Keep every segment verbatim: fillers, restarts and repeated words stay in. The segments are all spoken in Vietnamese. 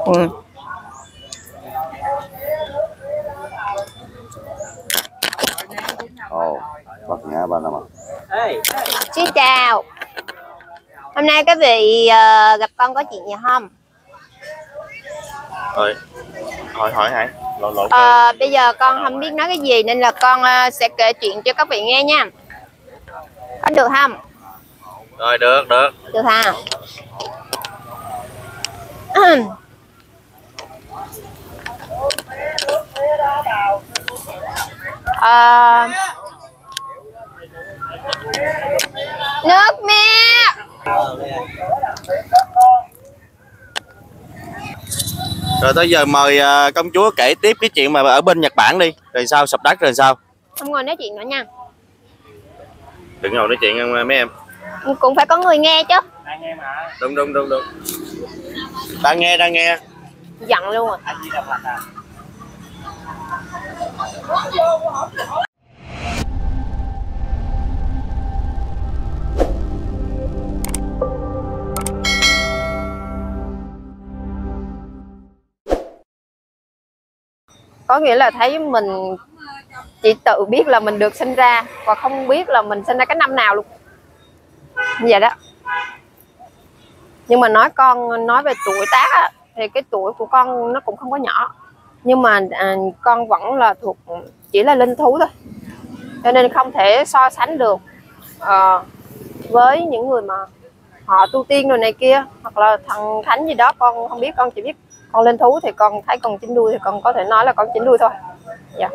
Ừ. Ồ, bật nhã ba năm. Xin chào. Hôm nay các vị uh, gặp con có chuyện gì không? Rồi, hỏi hỏi hả? Lộn lộn. À, bây giờ con không biết nói cái gì nên là con uh, sẽ kể chuyện cho các vị nghe nha. Có được không? Rồi, được, được. Được hả? À, nước mẹ. Rồi tới giờ mời uh, công chúa kể tiếp cái chuyện mà ở bên Nhật Bản đi. Rồi sao sập đất rồi sao? Không ngồi nói chuyện nữa nha. Đừng ngồi nói chuyện mấy em. Cũng phải có người nghe chứ. Đang nghe mà. Đúng đúng đúng đúng. Đang nghe đang nghe. Giận luôn à. Có nghĩa là thấy mình chỉ tự biết là mình được sinh ra và không biết là mình sinh ra cái năm nào luôn, như vậy đó. Nhưng mà nói con nói về tuổi tác á, thì cái tuổi của con nó cũng không có nhỏ, nhưng mà à, con vẫn là thuộc chỉ là linh thú thôi, cho nên không thể so sánh được à, với những người mà họ tu tiên rồi này kia hoặc là thần thánh gì đó. Con không biết, con chỉ biết con linh thú thì con thấy con chín đuôi thì con có thể nói là con chín đuôi thôi. Dạ.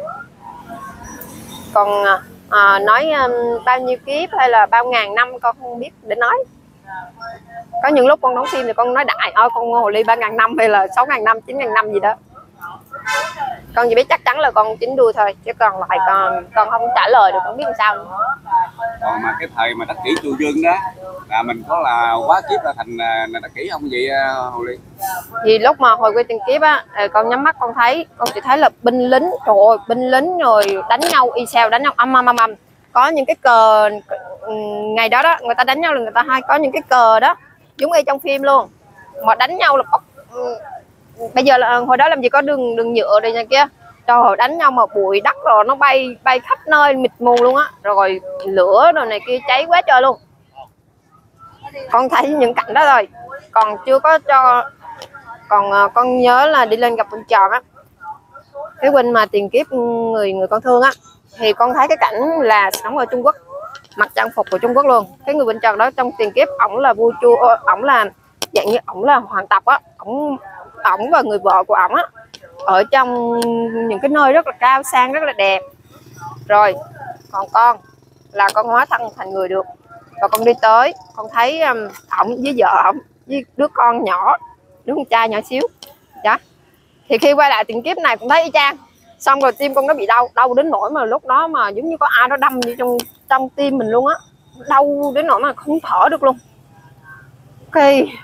Còn à, nói um, bao nhiêu kiếp hay là bao ngàn năm con không biết để nói. Có những lúc con đóng phim thì con nói đại ơi con hồ ly ba ngàn năm hay là sáu ngàn năm, chín ngàn năm gì đó. Con chỉ biết chắc chắn là con chín đuôi thôi, chứ còn lại con con không trả lời được, không biết làm sao nữa. Còn mà cái thời mà đắc kỷ Chu Dương đó là mình có là quá kiếp ra thành đắc kỷ không vậy Hồ Ly? Thì lúc mà hồi quay tiền kiếp á, con nhắm mắt con thấy, con chỉ thấy là binh lính, trời ơi, binh lính rồi đánh nhau y xèo, đánh nhau âm âm âm âm. Có những cái cờ ngày đó đó, người ta đánh nhau là người ta hay có những cái cờ đó giống y trong phim luôn, mà đánh nhau là có, bây giờ là hồi đó làm gì có đường đường nhựa đây nha kia. Trời ơi, đánh nhau mà bụi đất rồi nó bay bay khắp nơi mịt mù luôn á, rồi lửa rồi này kia cháy quá trời luôn. Con thấy những cảnh đó rồi, còn chưa có cho còn con nhớ là đi lên gặp Quỳnh Tròn á, cái Quỳnh mà tiền kiếp người người con thương á, thì con thấy cái cảnh là sống ở Trung Quốc, mặc trang phục của Trung Quốc luôn. Cái người Quỳnh Tròn đó trong tiền kiếp ổng là vua chúa, ổng là dạng như ổng là hoàng tộc á, ổng ổng và người vợ của ổng á ở trong những cái nơi rất là cao sang, rất là đẹp. Rồi còn con là con hóa thân thành người được, và con đi tới con thấy um, ổng với vợ ổng với đứa con nhỏ, đứa con trai nhỏ xíu đó. Thì khi quay lại tiền kiếp này cũng thấy y chang, xong rồi tim con nó bị đau đau đến nỗi mà lúc đó mà giống như có ai đó đâm vô trong trong tim mình luôn á, đau đến nỗi mà không thở được luôn. Ok,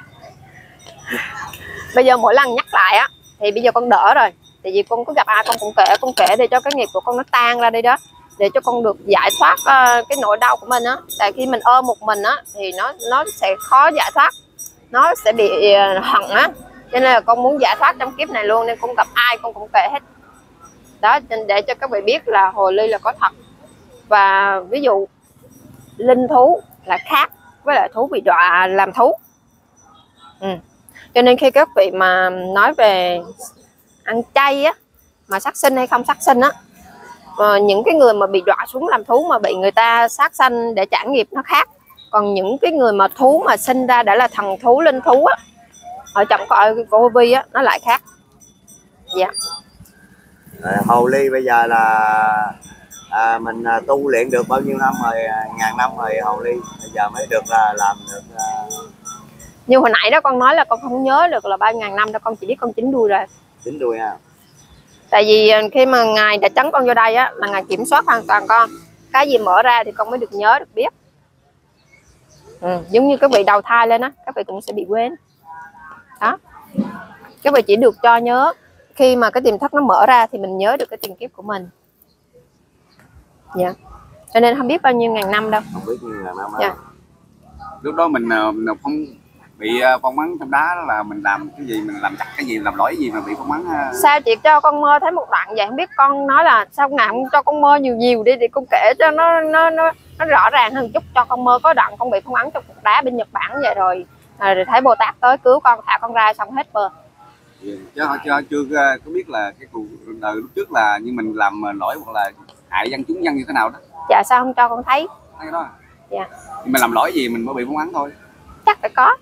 bây giờ mỗi lần nhắc lại á thì bây giờ con đỡ rồi, tại vì con cứ gặp ai con cũng kể, con kể để cho cái nghiệp của con nó tan ra đây đó, để cho con được giải thoát uh, cái nỗi đau của mình á. Tại khi mình ôm một mình á thì nó nó sẽ khó giải thoát, nó sẽ bị uh, hận á, cho nên là con muốn giải thoát trong kiếp này luôn, nên con gặp ai con cũng kể hết đó, để cho các bạn biết là hồ ly là có thật. Và ví dụ linh thú là khác với lại thú bị đọa làm thú. Ừ. Cho nên khi các vị mà nói về ăn chay á, mà sát sinh hay không sát sinh á, à, những cái người mà bị đọa xuống làm thú mà bị người ta sát sanh để trả nghiệp nó khác. Còn những cái người mà thú mà sinh ra đã là thần thú linh thú á, ở trong cõi của Vô Vi á, nó lại khác. Dạ. À, hồ ly bây giờ là à, mình à, tu luyện được bao nhiêu năm rồi, à, ngàn năm rồi hồ ly bây giờ mới được là làm được à... Như hồi nãy đó con nói là con không nhớ được là bao ngàn năm đâu, con chỉ biết con chín đuôi rồi. Chín đuôi à? Tại vì khi mà ngài đã trấn con vô đây á là ngài kiểm soát hoàn toàn con, cái gì mở ra thì con mới được nhớ được biết. Ừ, giống như các vị đầu thai lên á, các vị cũng sẽ bị quên đó. Các vị chỉ được cho nhớ khi mà cái tiềm thức nó mở ra thì mình nhớ được cái tiền kiếp của mình. Dạ. Cho nên không biết bao nhiêu ngàn năm đâu. Không biết nhiêu ngàn năm. Dạ. Lúc đó mình không bị phong ấn trong đá đó là mình làm cái gì, mình làm chắc cái gì, làm lỗi gì mà bị phong ấn? Sao chị cho con mơ thấy một đoạn vậy, không biết con nói là sao ngày không cho con mơ nhiều nhiều đi thì con kể cho nó nó nó, nó rõ ràng hơn chút. Cho con mơ có đoạn con bị phong ấn trong cục đá bên Nhật Bản vậy rồi, à, rồi thấy Bồ Tát tới cứu con, thả con ra xong hết bờ. Chứ họ chưa, chưa có biết là cái cuộc đời lúc trước là như mình làm lỗi hoặc là hại dân chúng dân như thế nào đó. Dạ sao không cho con thấy? Thấy đó. Dạ. Nhưng mà làm lỗi gì mình mới bị phong ấn thôi. Chắc phải có.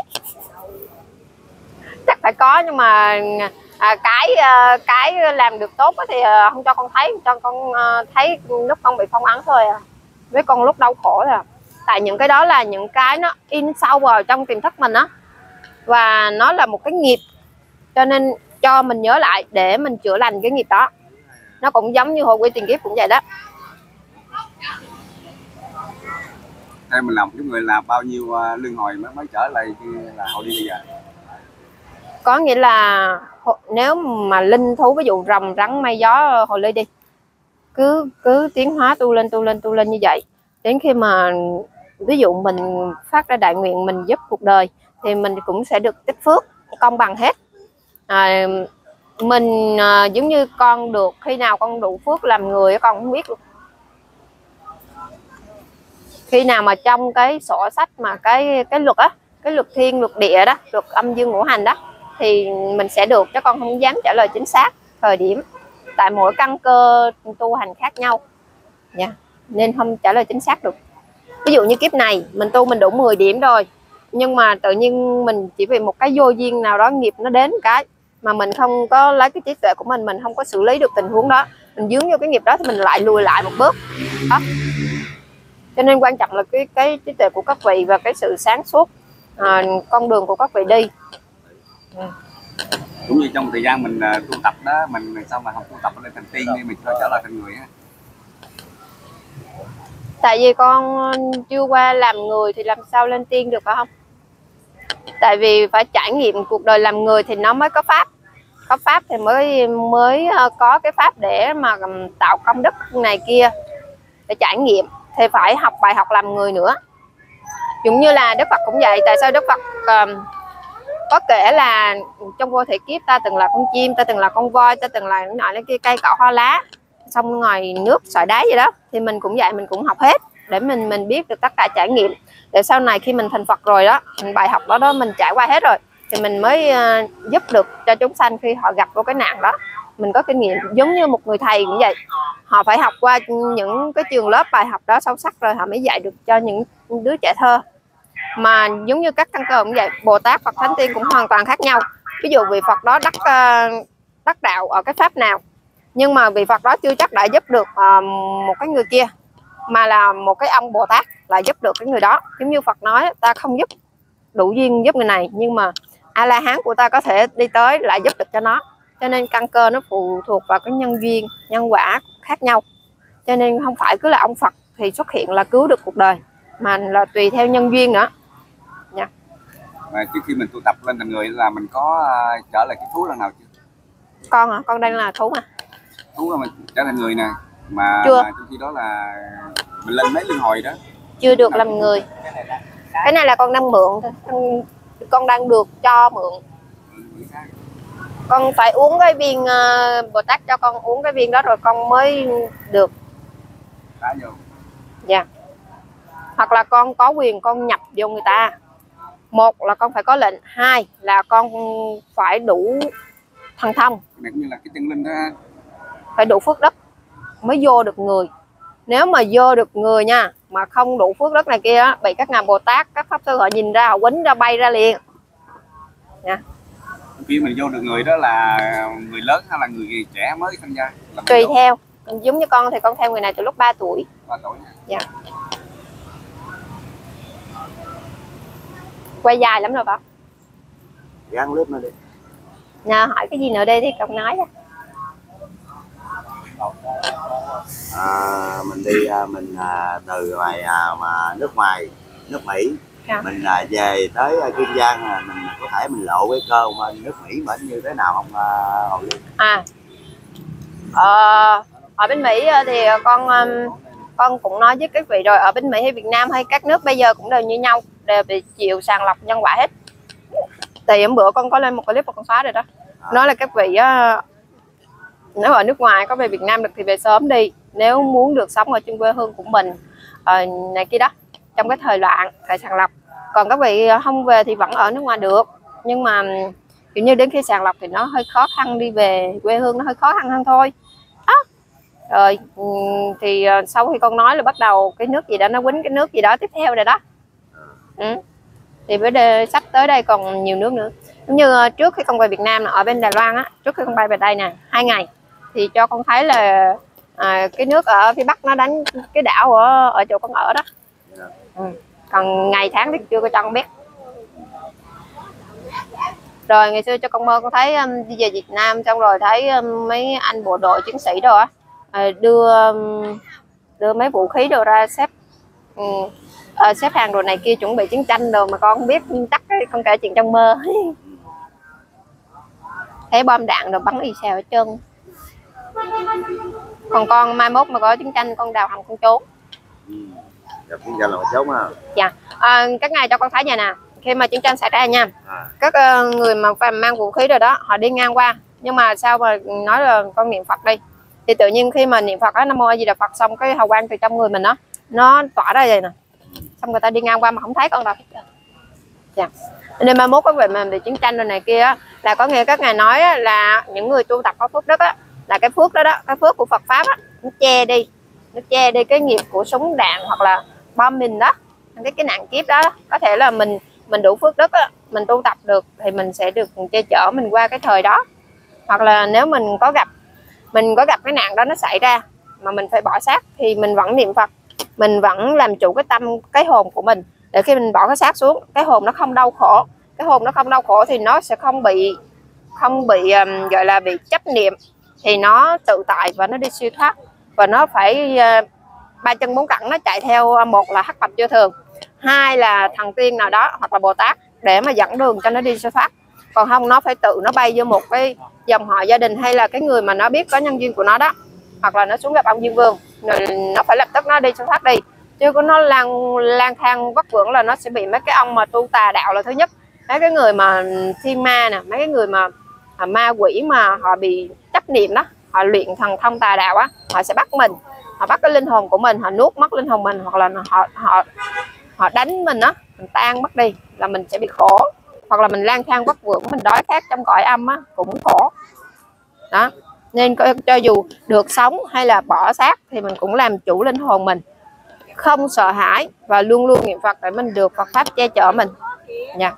Chắc phải có, nhưng mà à, cái cái làm được tốt thì không cho con thấy, cho con thấy lúc con bị phong ấn thôi à, với con lúc đau khổ à. Tại những cái đó là những cái nó in sâu vào trong tiềm thức mình á, và nó là một cái nghiệp, cho nên cho mình nhớ lại để mình chữa lành cái nghiệp đó. Nó cũng giống như hồi quy tiền kiếp cũng vậy đó. Thế mình làm cái người làm bao nhiêu luân hồi mới mới trở lại là hồi đi bây giờ? Có nghĩa là nếu mà linh thú, ví dụ rồng rắn mây gió hồ ly đi, cứ cứ tiến hóa tu lên tu lên tu lên như vậy, đến khi mà ví dụ mình phát ra đại nguyện mình giúp cuộc đời thì mình cũng sẽ được tích phước công bằng hết. À, mình à, giống như con được khi nào con đủ phước làm người con không biết luôn. Khi nào mà trong cái sổ sách mà cái cái luật á, cái luật thiên luật địa đó, luật âm dương ngũ hành đó, thì mình sẽ được, cho con không dám trả lời chính xác thời điểm, tại mỗi căn cơ tu hành khác nhau nha, nên không trả lời chính xác được. Ví dụ như kiếp này mình tu mình đủ mười điểm rồi, nhưng mà tự nhiên mình chỉ vì một cái vô duyên nào đó nghiệp nó đến cái mà mình không có lấy cái trí tuệ của mình, mình không có xử lý được tình huống đó, mình dướng vô cái nghiệp đó thì mình lại lùi lại một bước đó. Cho nên quan trọng là cái cái trí tuệ của các vị và cái sự sáng suốt, à, con đường của các vị đi. Ừ. Cũng như trong thời gian mình uh, tu tập đó, mình sao mà không tu tập lên thành tiên đi, mình cho trở lại thành người á? Tại vì con chưa qua làm người thì làm sao lên tiên được, phải không? Tại vì phải trải nghiệm cuộc đời làm người thì nó mới có pháp, có pháp thì mới mới có cái pháp để mà tạo công đức này kia, để trải nghiệm thì phải học bài học làm người nữa. Giống như là Đức Phật cũng vậy. Tại sao Đức Phật uh, có kể là trong vô thể kiếp ta từng là con chim, ta từng là con voi, ta từng là nọ cái cây cỏ hoa lá, xong ngoài nước sỏi đáy gì đó, thì mình cũng vậy, mình cũng học hết để mình mình biết được tất cả trải nghiệm, để sau này khi mình thành Phật rồi đó, mình bài học đó đó mình trải qua hết rồi thì mình mới uh, giúp được cho chúng sanh khi họ gặp vô cái nạn đó, mình có kinh nghiệm. Giống như một người thầy cũng vậy, họ phải học qua những cái trường lớp bài học đó sâu sắc rồi họ mới dạy được cho những đứa trẻ thơ. Mà giống như các căn cơ cũng vậy, Bồ Tát, Phật, Thánh, Tiên cũng hoàn toàn khác nhau. Ví dụ vị Phật đó đắc uh, đắc đạo ở cái pháp nào, nhưng mà vị Phật đó chưa chắc đã giúp được uh, một cái người kia, mà là một cái ông Bồ Tát là giúp được cái người đó. Giống như Phật nói, ta không giúp đủ duyên giúp người này, nhưng mà A La Hán của ta có thể đi tới lại giúp được cho nó. Cho nên căn cơ nó phụ thuộc vào cái nhân duyên, nhân quả khác nhau. Cho nên không phải cứ là ông Phật thì xuất hiện là cứu được cuộc đời, mà là tùy theo nhân duyên nữa nha. Mà trước khi mình tu tập lên thành người là mình có uh, trở lại cái thú lần nào chưa? Con hả? Con đang là thú mà. Thú là mình trở thành người nè, mà, chưa. mà trong khi đó là mình lên mấy luân hồi đó chưa được làm người. Cái này là con đang mượn thôi, con đang được cho mượn. Con phải uống cái viên uh, Bồ Tát cho con uống cái viên đó rồi con mới được. Dạ. Hoặc là con có quyền con nhập vô người ta. Một là con phải có lệnh, hai là con phải đủ thần thông. Này cũng như là cái chân linh đó. Phải đủ phước đất mới vô được người. Nếu mà vô được người nha, mà không đủ phước đất này kia á, bị các ngài Bồ Tát, các pháp sư họ nhìn ra, họ quýnh ra bay ra liền nha. Khi mình vô được người đó là người lớn hay là người trẻ mới tham gia? Tùy theo. Giống như con thì con theo người này từ lúc ba tuổi. ba tuổi. Dạ. Quay dài lắm rồi bác. Gắn clip nó đi. Nhờ hỏi cái gì nữa đây thì con nói đó. À, mình đi mình à, từ ngoài à, mà nước ngoài, nước Mỹ, dạ. Mình à, về tới Kiên Giang, à, mình có thể mình lộ cái cơ bên nước Mỹ mà như thế nào không à, Hồng Liên? À, ờ, ở bên Mỹ thì con con cũng nói với các vị rồi, ở bên Mỹ hay Việt Nam hay các nước bây giờ cũng đều như nhau, đều bị chịu sàng lọc nhân quả hết. Thì hôm bữa con có lên một clip mà con xóa rồi đó. Nói là các vị á, nếu ở nước ngoài có về Việt Nam được thì về sớm đi, nếu muốn được sống ở trên quê hương của mình uh, này kia đó, trong cái thời loạn, thời sàng lọc. Còn các vị không về thì vẫn ở nước ngoài được, nhưng mà kiểu như đến khi sàng lọc thì nó hơi khó khăn, đi về quê hương nó hơi khó khăn hơn thôi đó. Rồi thì sau khi con nói là bắt đầu cái nước gì đó nó quýnh cái nước gì đó tiếp theo rồi đó. Ừ. Thì với đề, sắp tới đây còn nhiều nước nữa. Giống như trước khi con về Việt Nam ở bên Đài Loan á, trước khi con bay về đây nè hai ngày thì cho con thấy là à, cái nước ở phía Bắc nó đánh cái đảo ở ở chỗ con ở đó. Ừ. Còn ngày tháng thì chưa có cho con biết. Rồi ngày xưa cho con mơ con thấy um, đi về Việt Nam xong rồi thấy um, mấy anh bộ đội chiến sĩ đồ á uh, đưa um, đưa mấy vũ khí đồ ra xếp um, uh, xếp hàng đồ này kia chuẩn bị chiến tranh đồ mà con không biết, chắc con kể chuyện trong mơ. Thấy bom đạn rồi bắn y xèo ở chân. Còn con mai mốt mà có chiến tranh con đào hầm con trốn. Ừ. Chiến tranh là trốn á. Dạ. À, các ngày cho con thấy vậy nè, khi mà chiến tranh xảy ra nha, à. các uh, người mà phải mang vũ khí rồi đó họ đi ngang qua, nhưng mà sao mà nói là con niệm Phật đi thì tự nhiên khi mà niệm Phật á, Nam Mô A Di Đà Phật xong cái hào quang từ trong người mình đó nó tỏa ra vậy nè, xong người ta đi ngang qua mà không thấy con đâu. Dạ. Nên mai mốt có về mà về chiến tranh rồi này kia á, là có nghĩa các ngài nói á, là những người tu tập có phước đức á, là cái phước đó đó, cái phước của Phật pháp á, nó che đi, nó che đi cái nghiệp của súng đạn hoặc là bom mìn đó, cái cái nạn kiếp đó. Có thể là mình mình đủ phước đức á, mình tu tập được thì mình sẽ được che chở mình qua cái thời đó. Hoặc là nếu mình có gặp mình có gặp cái nạn đó nó xảy ra mà mình phải bỏ xác thì mình vẫn niệm Phật, mình vẫn làm chủ cái tâm, cái hồn của mình, để khi mình bỏ cái xác xuống, cái hồn nó không đau khổ. Cái hồn nó không đau khổ thì nó sẽ không bị không bị um, gọi là bị chấp niệm, thì nó tự tại và nó đi siêu thoát. Và nó phải uh, ba chân bốn cẳng nó chạy theo, một là hắc bạch vô thường, hai là thần tiên nào đó hoặc là Bồ Tát để mà dẫn đường cho nó đi siêu thoát. Còn không nó phải tự nó bay vô một cái dòng họ gia đình hay là cái người mà nó biết có nhân duyên của nó đó, hoặc là nó xuống gặp ông Diêm Vương rồi nó phải lập tức nó đi siêu thoát đi. Chứ có nó lang lang thang vất vưởng là nó sẽ bị mấy cái ông mà tu tà đạo là thứ nhất, mấy cái người mà thiên ma nè, mấy cái người mà à, ma quỷ mà họ bị chấp niệm đó, họ luyện thần thông tà đạo á, họ sẽ bắt mình, họ bắt cái linh hồn của mình, họ nuốt mất linh hồn mình, hoặc là họ họ họ đánh mình á, mình tan mất đi là mình sẽ bị khổ. Hoặc là mình lang thang vất vưởng, mình đói khát trong cõi âm á cũng khổ đó. Nên cho dù được sống hay là bỏ xác thì mình cũng làm chủ linh hồn mình, không sợ hãi và luôn luôn niệm Phật để mình được Phật pháp che chở mình nha.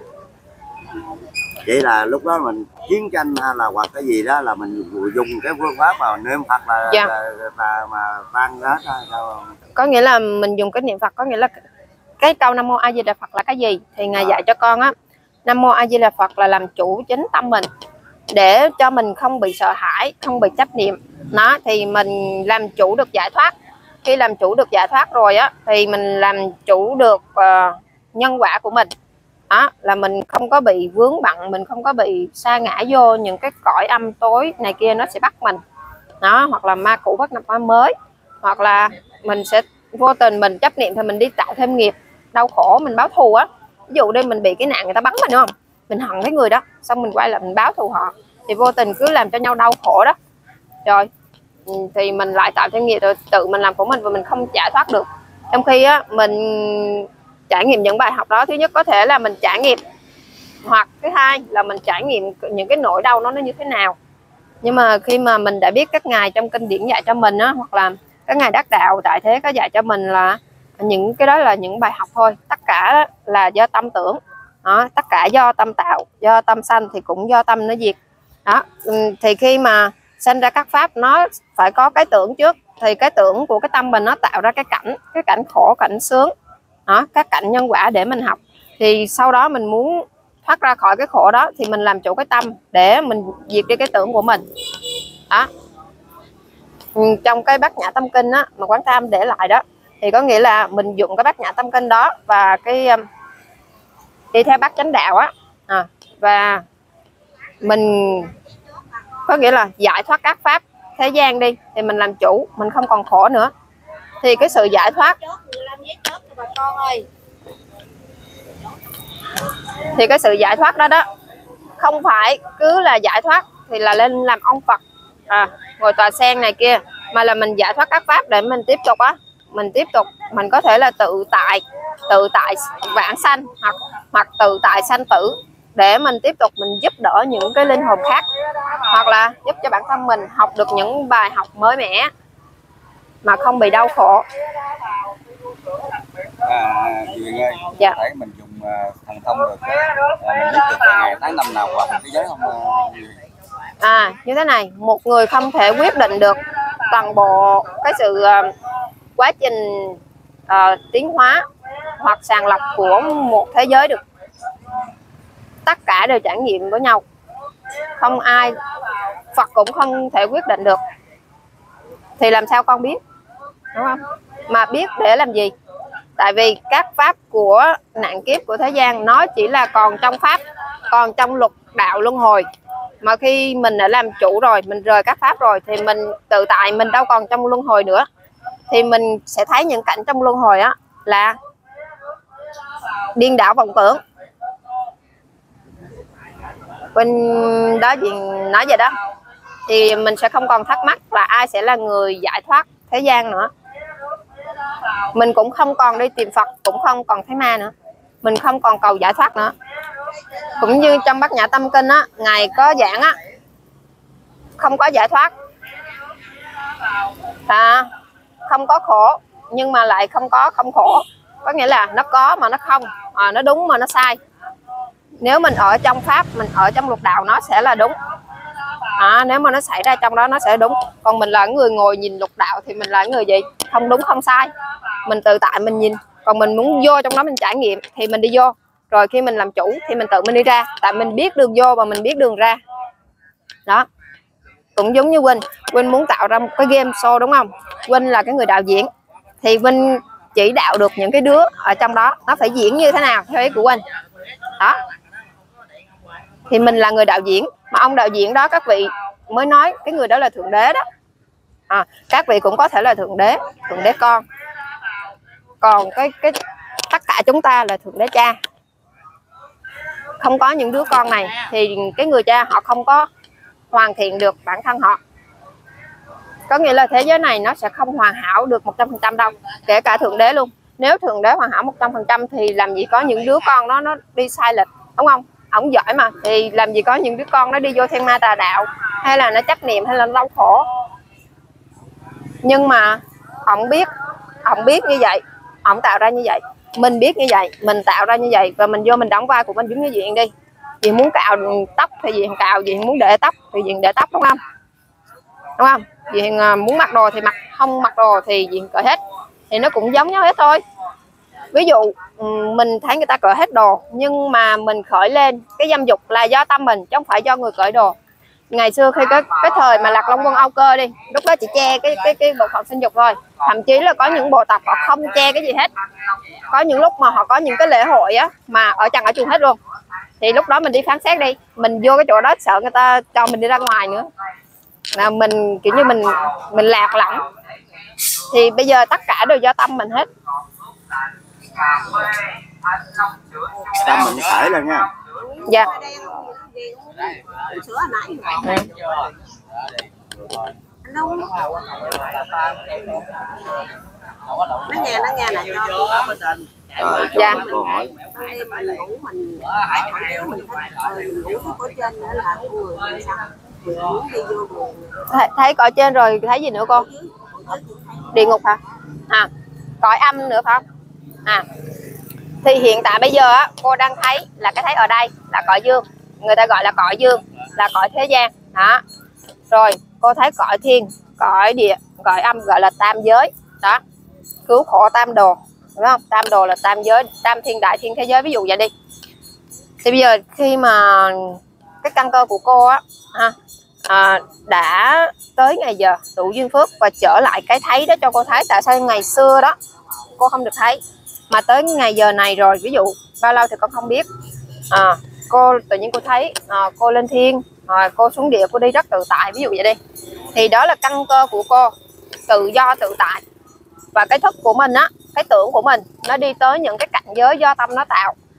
Vậy là lúc đó mình chiến tranh hay là hoặc cái gì đó là mình dùng cái phương pháp mà niệm Phật là, dạ. là, là, là mà tan hết thôi. Có nghĩa là mình dùng cái niệm Phật, có nghĩa là cái câu Nam Mô A Di Đà Phật là cái gì thì ngài à. dạy cho con á. Nam Mô A Di Đà Phật là làm chủ chính tâm mình, để cho mình không bị sợ hãi, không bị chấp niệm nó, thì mình làm chủ được giải thoát. Khi làm chủ được giải thoát rồi á thì mình làm chủ được uh, nhân quả của mình đó, là mình không có bị vướng bận, mình không có bị sa ngã vô những cái cõi âm tối này kia nó sẽ bắt mình đó, hoặc là ma cũ bắt nhập ma mới, hoặc là mình sẽ vô tình mình chấp niệm thì mình đi tạo thêm nghiệp đau khổ, mình báo thù á. Ví dụ đây mình bị cái nạn người ta bắn mình đúng không, mình hận cái người đó, xong mình quay lại mình báo thù họ, thì vô tình cứ làm cho nhau đau khổ đó. Rồi thì mình lại tạo thêm nghiệp, rồi tự mình làm của mình và mình không giải thoát được. Trong khi á mình trải nghiệm những bài học đó, thứ nhất có thể là mình trải nghiệm, hoặc thứ hai là mình trải nghiệm những cái nỗi đau nó nó như thế nào. Nhưng mà khi mà mình đã biết các ngài trong kinh điển dạy cho mình á, hoặc là các ngài đắc đạo tại thế có dạy cho mình là những cái đó là những bài học thôi, tất cả là do tâm tưởng đó, tất cả do tâm tạo, do tâm sanh thì cũng do tâm nó diệt đó. Thì khi mà sanh ra các pháp nó phải có cái tưởng trước, thì cái tưởng của cái tâm mình nó tạo ra cái cảnh, cái cảnh khổ, cảnh sướng đó, các cảnh nhân quả để mình học. Thì sau đó mình muốn thoát ra khỏi cái khổ đó thì mình làm chủ cái tâm để mình diệt đi cái tưởng của mình đó. Trong cái Bát Nhã Tâm Kinh á, mà Quán Tham để lại đó, thì có nghĩa là mình dùng cái Bát Nhã Tâm Kinh đó và cái đi theo Bát Chánh Đạo á, à, và mình có nghĩa là giải thoát các pháp thế gian đi thì mình làm chủ, mình không còn khổ nữa. Thì cái sự giải thoát Thì cái sự giải thoát đó đó không phải cứ là giải thoát thì là lên làm ông Phật, à, ngồi tòa sen này kia, mà là mình giải thoát các pháp để mình tiếp tục á, mình tiếp tục mình có thể là tự tại tự tại vãng sanh, hoặc hoặc tự tại sanh tử, để mình tiếp tục mình giúp đỡ những cái linh hồn khác, hoặc là giúp cho bản thân mình học được những bài học mới mẻ mà không bị đau khổ. À, Duyên ơi, dạ. có thể mình dùng uh, thần thông được, uh, mình biết được ngày tháng năm nào qua thế giới không? Uh, à như thế này, một người không thể quyết định được toàn bộ cái sự uh, quá trình uh, tiến hóa hoặc sàng lọc của một thế giới được. Tất cả đều trải nghiệm với nhau, không ai, Phật cũng không thể quyết định được, thì làm sao con biết, đúng không? Mà biết để làm gì? Tại vì các pháp của nạn kiếp của thế gian nó chỉ là còn trong pháp, còn trong lục đạo luân hồi. Mà khi mình đã làm chủ rồi, mình rời các pháp rồi, thì mình tự tại, mình đâu còn trong luân hồi nữa. Thì mình sẽ thấy những cảnh trong luân hồi á là điên đảo vọng tưởng. Bên đó gì nói vậy đó, thì mình sẽ không còn thắc mắc là ai sẽ là người giải thoát thế gian nữa. Mình cũng không còn đi tìm Phật, cũng không còn thấy ma nữa, mình không còn cầu giải thoát nữa. Cũng như trong Bát Nhã Tâm Kinh á, ngài có giảng á, không có giải thoát, à, không có khổ nhưng mà lại không có không khổ, có nghĩa là nó có mà nó không, à, nó đúng mà nó sai. Nếu mình ở trong pháp, mình ở trong lục đạo, nó sẽ là đúng, à, nếu mà nó xảy ra trong đó nó sẽ đúng. Còn mình là người ngồi nhìn lục đạo thì mình là người gì? Không đúng không sai, mình tự tại mình nhìn. Còn mình muốn vô trong đó mình trải nghiệm thì mình đi vô, rồi khi mình làm chủ thì mình tự mình đi ra, tại mình biết đường vô và mình biết đường ra. Đó, cũng giống như Vinh Vinh muốn tạo ra một cái game show, đúng không? Vinh là cái người đạo diễn, thì Vinh chỉ đạo được những cái đứa ở trong đó nó phải diễn như thế nào theo ý của Vinh. Đó, thì mình là người đạo diễn, mà ông đạo diễn đó các vị mới nói cái người đó là thượng đế đó, à, các vị cũng có thể là thượng đế, thượng đế con. Còn cái cái tất cả chúng ta là thượng đế cha. Không có những đứa con này thì cái người cha họ không có hoàn thiện được bản thân họ. Có nghĩa là thế giới này nó sẽ không hoàn hảo được một trăm phần trăm đâu, kể cả thượng đế luôn. Nếu thượng đế hoàn hảo một trăm phần trăm thì làm gì có những đứa con nó nó đi sai lệch, đúng không? Ổng giỏi mà, thì làm gì có những đứa con nó đi vô thiên ma tà đạo, hay là nó chấp niệm, hay là nó đau khổ. Nhưng mà ổng biết, ổng biết như vậy, ổng tạo ra như vậy, mình biết như vậy, mình tạo ra như vậy, và mình vô mình đóng vai của mình. Giống như Diện đi, Diện muốn cạo tóc thì Diện cạo, Diện muốn để tóc thì Diện để tóc, đúng không? Đúng không? Diện muốn mặc đồ thì mặc, không mặc đồ thì Diện cởi hết, thì nó cũng giống nhau hết thôi. Ví dụ mình thấy người ta cởi hết đồ, nhưng mà mình khởi lên cái dâm dục là do tâm mình, chứ không phải do người cởi đồ. Ngày xưa khi cái cái thời mà Lạc Long Quân Âu Cơ đi, lúc đó chỉ che cái cái cái bộ phận sinh dục thôi, thậm chí là có những bộ tộc họ không che cái gì hết. Có những lúc mà họ có những cái lễ hội á mà ở trần ở chuồng hết luôn, thì lúc đó mình đi phán xét đi, mình vô cái chỗ đó sợ người ta cho mình đi ra ngoài nữa, là mình kiểu như mình mình lạc lõng. Thì bây giờ tất cả đều do tâm mình hết. Tâm mình khởi lên nha. Dạ. Sữa hồi nãy nó nghe nó nghe này Rồi, dạ. câu hỏi. mình ngủ mình mình ngủ phía trên nữa là người sao muốn đi vô buồn. Thấy, thấy cõi trên rồi thấy gì nữa cô? Địa ngục hả? À, cõi âm nữa phải không? À, thì hiện tại bây giờ á, cô đang thấy là cái thấy ở đây là cõi dương, người ta gọi là cõi dương, là cõi thế gian đó. Rồi cô thấy cõi thiên, cõi địa, cõi âm gọi là tam giới đó, cứu khổ tam đồ, đúng không? Tam đồ là tam giới, tam thiên đại thiên thế giới, ví dụ vậy đi. Thì bây giờ khi mà cái căn cơ của cô á à, à, đã tới ngày giờ đủ duyên phước và trở lại cái thấy đó cho cô thấy. Tại sao ngày xưa đó cô không được thấy, mà tới ngày giờ này rồi, ví dụ bao lâu thì con không biết, à, cô tự nhiên cô thấy à, cô lên thiên, à, cô xuống địa, cô đi rất tự tại, ví dụ vậy đi. Thì đó là căn cơ của cô tự do tự tại, và cái thức của mình á, cái tưởng của mình nó đi tới những cái cảnh giới do tâm nó tạo.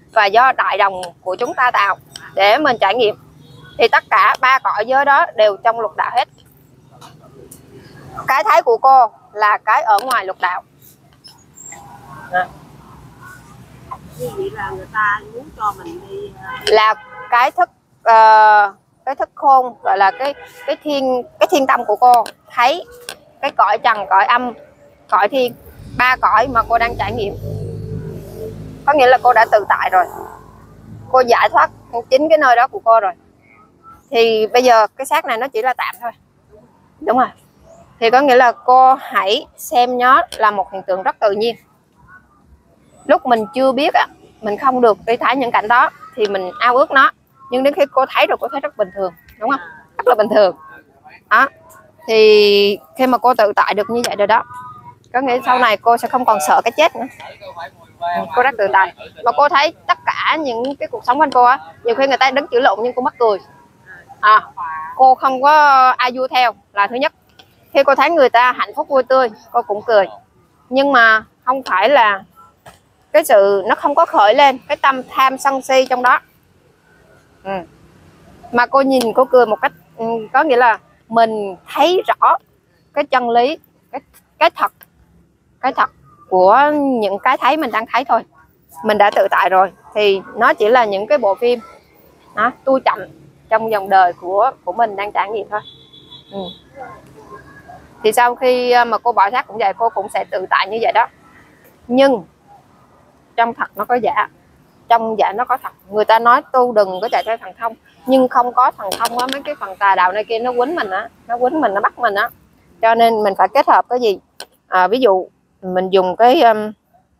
và do đại đồng của chúng ta tạo để mình trải nghiệm. Thì tất cả ba cõi giới đó đều trong lục đạo hết. Cái thấy của cô là cái ở ngoài lục đạo. À. Như vậy là người ta muốn cho mình đi là cái thức uh, cái thức khôn, gọi là cái cái thiên cái thiên tâm của cô thấy cái cõi trần, cõi âm, cõi thiên, ba cõi mà cô đang trải nghiệm. Có nghĩa là cô đã tự tại rồi, cô giải thoát chính cái nơi đó của cô rồi. Thì bây giờ cái xác này nó chỉ là tạm thôi, đúng rồi. Thì có nghĩa là cô hãy xem nó là một hiện tượng rất tự nhiên. Lúc mình chưa biết á, mình không được đi thấy những cảnh đó thì mình ao ước nó, nhưng đến khi cô thấy rồi cô thấy rất bình thường, đúng không? Rất là bình thường đó. Thì khi mà cô tự tại được như vậy rồi đó, có nghĩa sau này cô sẽ không còn sợ cái chết nữa. Cô rất tự tại và cô thấy tất cả những cái cuộc sống quanh cô á, nhiều khi người ta đứng chửi lộn nhưng cô mắc cười. À, cô không có ai vui theo là thứ nhất. Khi cô thấy người ta hạnh phúc vui tươi, cô cũng cười, nhưng mà không phải là cái sự, nó không có khởi lên cái tâm tham sân si trong đó. Ừ. Mà cô nhìn cô cười một cách, có nghĩa là mình thấy rõ cái chân lý, cái cái thật, cái thật của những cái thấy mình đang thấy thôi. Mình đã tự tại rồi thì nó chỉ là những cái bộ phim đó, tu chậm trong dòng đời của của mình đang trải nghiệm thôi. Ừ. Thì sau khi mà cô bỏ xác cũng vậy, cô cũng sẽ tự tại như vậy đó. Nhưng trong thật nó có giả, trong giả nó có thật. Người ta nói tu đừng có chạy theo thần thông, nhưng không có thần thông á, mấy cái phần tà đạo này kia nó quýnh mình á, nó quýnh mình, nó bắt mình á. Cho nên mình phải kết hợp cái gì, à, ví dụ mình dùng cái um,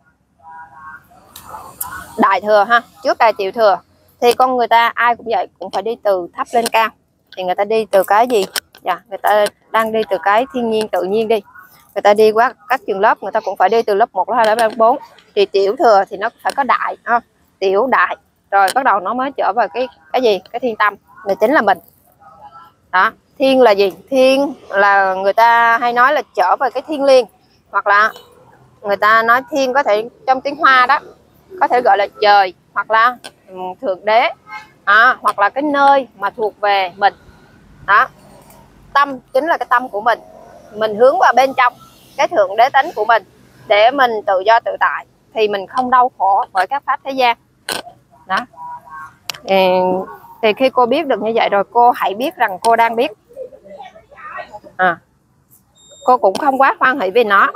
đại thừa ha, trước đại tiểu thừa. Thì con người ta ai cũng vậy, cũng phải đi từ thấp lên cao. Thì người ta đi từ cái gì? Dạ, người ta đang đi từ cái thiên nhiên tự nhiên đi. Người ta đi qua các trường lớp, người ta cũng phải đi từ lớp một, lớp hai, lớp ba, lớp bốn. Thì tiểu thừa thì nó phải có đại, không? Tiểu đại, rồi bắt đầu nó mới trở về cái cái gì? Cái thiên tâm, là chính là mình. Đó, thiên là gì? Thiên là người ta hay nói là trở về cái thiên liêng, hoặc là người ta nói thiên có thể trong tiếng Hoa đó, có thể gọi là trời, hoặc là thượng đế, à, hoặc là cái nơi mà thuộc về mình. Đó, tâm chính là cái tâm của mình, mình hướng vào bên trong cái thượng đế tánh của mình để mình tự do tự tại, thì mình không đau khổ bởi các pháp thế gian. Đó. Thì, thì khi cô biết được như vậy rồi, cô hãy biết rằng cô đang biết. À, cô cũng không quá hoan hỷ vì nó.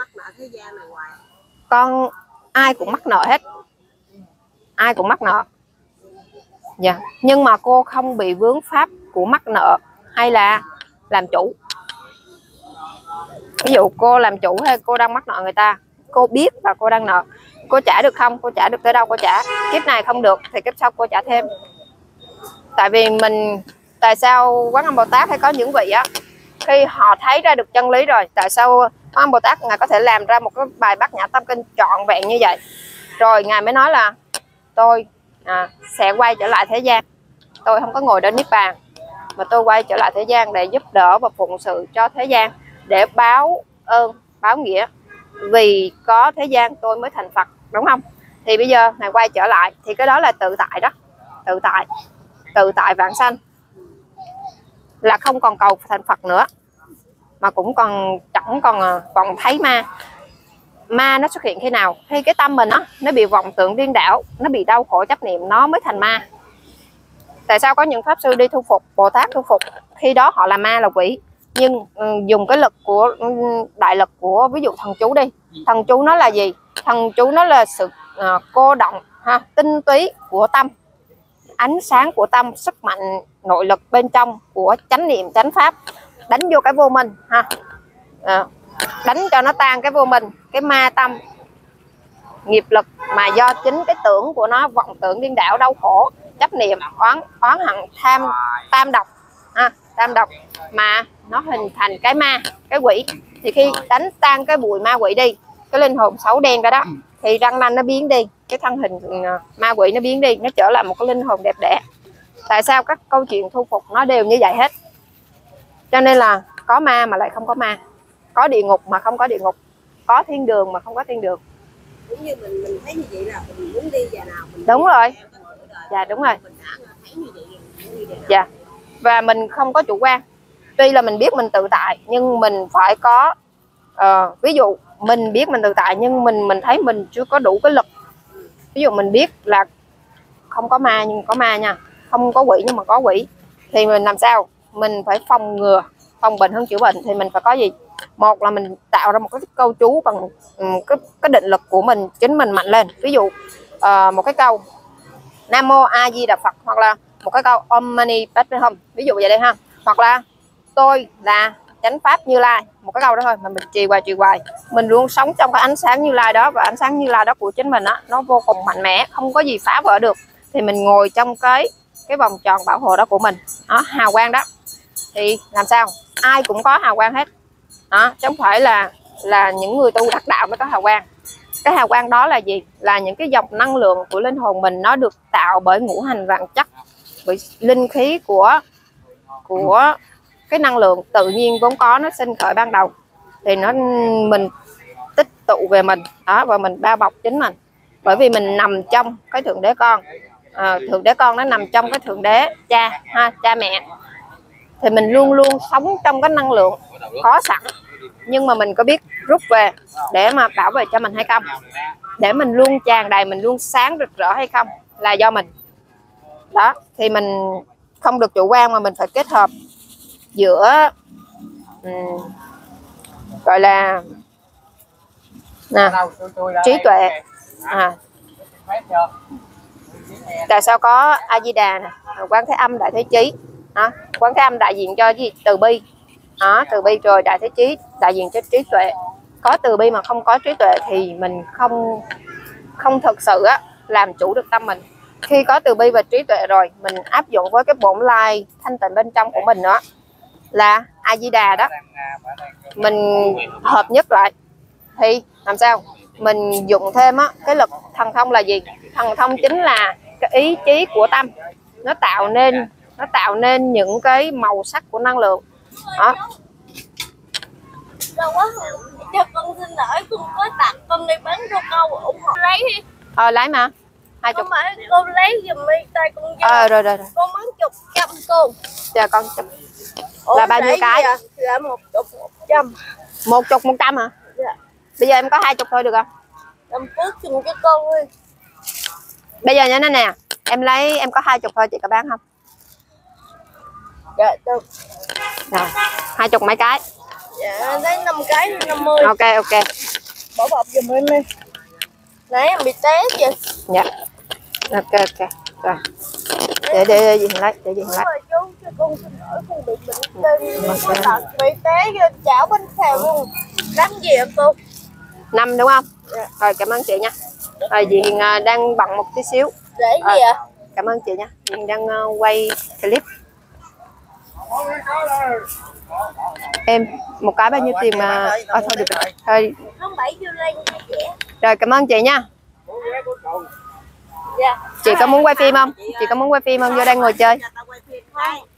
Con ai cũng mắc nợ hết, ai cũng mắc nợ. Dạ. Nhưng mà cô không bị vướng pháp của mắc nợ hay là làm chủ. Ví dụ cô làm chủ hay cô đang mắc nợ người ta, cô biết và cô đang nợ, cô trả được không? Cô trả được tới đâu cô trả. Kiếp này không được thì kiếp sau cô trả thêm. Tại vì mình, tại sao Quán Âm Bồ Tát hay có những vị á, khi họ thấy ra được chân lý rồi, tại sao Quán Âm Bồ Tát Ngài có thể làm ra một cái bài Bát Nhã Tâm Kinh trọn vẹn như vậy, rồi Ngài mới nói là tôi à, sẽ quay trở lại thế gian, tôi không có ngồi đến Niết Bàn, mà tôi quay trở lại thế gian để giúp đỡ và phụng sự cho thế gian, để báo ơn, báo nghĩa. Vì có thế gian tôi mới thành Phật, đúng không? Thì bây giờ Ngài quay trở lại, thì cái đó là tự tại đó. Tự tại, tự tại vãng sanh, là không còn cầu thành Phật nữa, mà cũng còn chẳng còn còn thấy ma. Ma nó xuất hiện khi nào? Khi cái tâm mình đó, nó bị vọng tưởng điên đảo, nó bị đau khổ chấp niệm, nó mới thành ma. Tại sao có những pháp sư đi thu phục, Bồ Tát thu phục, khi đó họ là ma, là quỷ, nhưng um, dùng cái lực của um, đại lực của ví dụ thần chú đi. Thần chú nó là gì? Thần chú nó là sự uh, cô động ha, tinh túy của tâm, ánh sáng của tâm, sức mạnh nội lực bên trong của chánh niệm, chánh pháp, đánh vô cái vô minh ha, à, đánh cho nó tan cái vô minh, cái ma tâm nghiệp lực mà do chính cái tưởng của nó vọng tưởng điên đảo, đau khổ, chấp niệm, oán oán hận, tham, tam độc ha, tam độc mà nó hình thành cái ma, cái quỷ. Thì khi đánh tan cái bụi ma quỷ đi, cái linh hồn xấu đen đó đó, thì răng nanh nó biến đi, cái thân hình ma quỷ nó biến đi, nó trở lại một cái linh hồn đẹp đẽ. Tại sao các câu chuyện thu phục nó đều như vậy hết? Cho nên là có ma mà lại không có ma, có địa ngục mà không có địa ngục, có thiên đường mà không có thiên đường. cũng như mình mình thấy như vậy là mình muốn đi giờ nào mình Đúng rồi. Dạ đúng rồi. mình đã thấy như vậy mình đi giờ nào. Dạ. Và mình không có chủ quan. Tuy là mình biết mình tự tại nhưng mình phải có uh, ví dụ mình biết mình tự tại nhưng mình mình thấy mình chưa có đủ cái lực. Ví dụ mình biết là không có ma nhưng có ma nha, không có quỷ nhưng mà có quỷ, thì mình làm sao? Mình phải phòng ngừa, phòng bệnh hơn chữa bệnh. Thì mình phải có gì? Một là mình tạo ra một cái câu chú bằng um, cái, cái định lực của mình, chính mình mạnh lên. Ví dụ uh, một cái câu Nam Mô A Di Đà Phật, hoặc là một cái câu Om Mani Padme Hum, ví dụ vậy đây ha. Hoặc là tôi là chánh pháp Như Lai, một cái câu đó thôi mà mình trì hoài trì hoài. Mình luôn sống trong cái ánh sáng Như Lai đó, và ánh sáng Như Lai đó của chính mình á, nó vô cùng mạnh mẽ, không có gì phá vỡ được. Thì mình ngồi trong cái cái vòng tròn bảo hộ đó của mình, đó, hào quang đó, thì làm sao? Ai cũng có hào quang hết đó, chứ không phải là là những người tu đắc đạo mới có hào quang. Cái hào quang đó là gì? Là những cái dòng năng lượng của linh hồn mình, nó được tạo bởi ngũ hành vạn chất, bởi linh khí của của cái năng lượng tự nhiên vốn có, nó sinh khởi ban đầu, thì nó mình tích tụ về mình đó, và mình bao bọc chính mình. Bởi vì mình nằm trong cái thượng đế con, à, thượng đế con nó nằm trong cái thượng đế cha ha, cha mẹ, thì mình luôn luôn sống trong cái năng lượng có sẵn. Nhưng mà mình có biết rút về để mà bảo vệ cho mình hay không, để mình luôn tràn đầy, mình luôn sáng rực rỡ hay không, là do mình đó. Thì mình không được chủ quan, mà mình phải kết hợp giữa um, gọi là nè, trí tuệ. À, tại sao có A Di Đà nè, Quán Thế Âm, Đại Thế Chí đó. Quán Thế Âm đại diện cho gì? Từ bi đó, từ bi. Rồi Đại Thế Chí đại diện cho trí tuệ. Có từ bi mà không có trí tuệ thì mình không không thực sự á, làm chủ được tâm mình. Khi có từ bi và trí tuệ rồi, mình áp dụng với cái bổn lai thanh tịnh bên trong của mình nữa là A Di Đà đó, mình hợp nhất lại thì làm sao? Mình dùng thêm á, cái lực thần thông là gì? Thần thông chính là cái ý chí của tâm, nó tạo nên nó tạo nên những cái màu sắc của năng lượng đó. Đâu quá, cho con xin lỗi, con có tặng con đi bán rau câu ủng hộ lấy đi. Ờ lấy mà hai chục. Không phải con lấy giùm đi, tay con vô. Ờ rồi rồi rồi. Con bán chục trăm cô. Chờ con chục. Là bao nhiêu cái? Dạ, dạ một chục một trăm. Một chục một trăm hả? Dạ. Bây giờ em có hai chục thôi được không? Làm phước giùm cho con đi. Bây giờ như thế nè, em lấy, em có hai chục thôi, chị có bán không? Dạ được. Rồi, hai chục mấy cái? Dạ lấy năm cái năm mươi. Ok ok. Bỏ bọc giùm em đi. Nãy em bị té kìa. Dạ. Ok ok. Rồi. Để để gì lấy, để gì lấy. Chú cho con xin lỗi, con bị bệnh tim, có tật, bị té vô chảo bánh xèo luôn. Đám gì ạ cô? Năm đúng không? Dạ. Rồi cảm ơn chị nha. Rồi Dì Hiền đang bận một tí xíu. Để À, gì ạ? cảm ơn chị nha. Dì Hiền đang uh, quay clip. Em một cái bao nhiêu tiền mà à, thôi được rồi. Thôi. Không bảy vô lên chị. Rồi cảm ơn chị nha. Dạ. Chị có muốn quay phim không? Chị có muốn quay phim không? Vô đang ngồi chơi. Không,